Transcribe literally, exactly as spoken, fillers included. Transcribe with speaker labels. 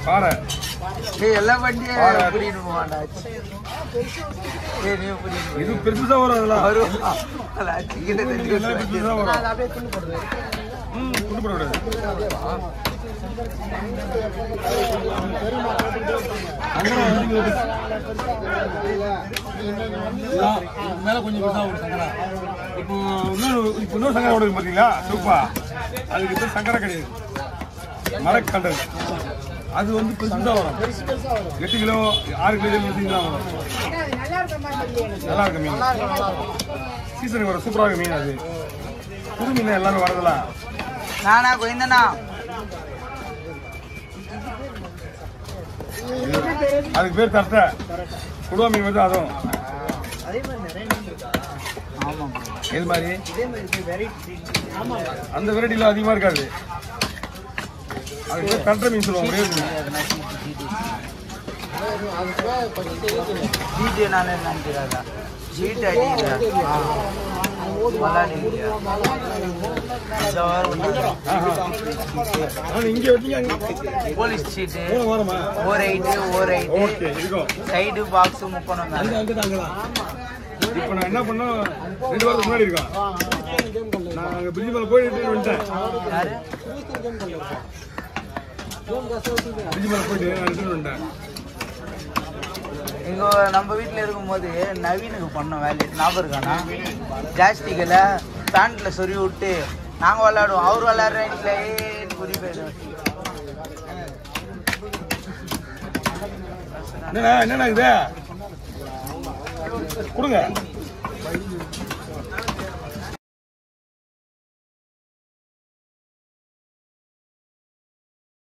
Speaker 1: பாறை
Speaker 2: எல்லாம் பண்ணி புரியணுமாடா.
Speaker 1: இது பெருசுதான் வரும். அதெல்லாம்
Speaker 2: வரும்.
Speaker 1: பெருசுதான் வரும். ம் குண்டு போடக்கூடாது. மேல கொஞ்சம் பெருசா ஒரு சங்கரா. இப்போ இன்னொரு இப்போ இன்னொரு சங்கரா ஓடுது பார்த்தீங்களா சூப்பா. அதுக்கு பேர் சங்கரா கிடையாது, மரக்கண்டல். அது வந்து பெருசா வரும். எட்டு கிலோ ஆறு கிலோ எட்டு கிலோ வரும். நல்லா இருக்கு மீன். சீசனுக்கு வர சூப்பராக இருக்கு மீன். அது புது மீன் எல்லாமே வரதெல்லாம்.
Speaker 2: நானா கோயந்தனா
Speaker 1: அதுக்கு பேர் தரத்தை குடுவா மீன் வந்து அதுவும். எது மாதிரி அந்த வெரைட்டில அதிகமா இருக்காது. அதுக்கு பேர் தரத்தை மீன் சொல்லுவாங்க. ஒரே
Speaker 2: ஜீட்டு நான் நினைக்கிறாங்க. ஜீட்டு அடிக்கிறா போலீஸ் சீட்டு ஓர் ஐட்டு ஓர் ஐட்டு சைடு பாக்ஸ் முக்கணும்.
Speaker 1: இப்போ நான் என்ன பண்ணோம், ரெண்டு வாரத்துக்கு முன்னாடி இருக்கோம். நான் அங்கே பிரிட்ஜ் மேலே போயிட்டு வந்துட்டேன். பிரிட்ஜ் மேலே போயிட்டு நான் ரிட்டர்ன் வந்துட்டேன்.
Speaker 2: இங்க நம்ம வீட்டில் இருக்கும்போது நவீனுக்கு பண்ணோம் வேலையை ஞாபகம் இருக்கானா? ஜாஸ்திகளை பேண்ட்ல சொருவி விட்டு நாங்கள் விளையாடுவோம். அவர் விளையாடுற இடத்துல புரிய போயிடுவோம்.
Speaker 1: என்னண்ணா என்னண்ணா இது கொடுங்க.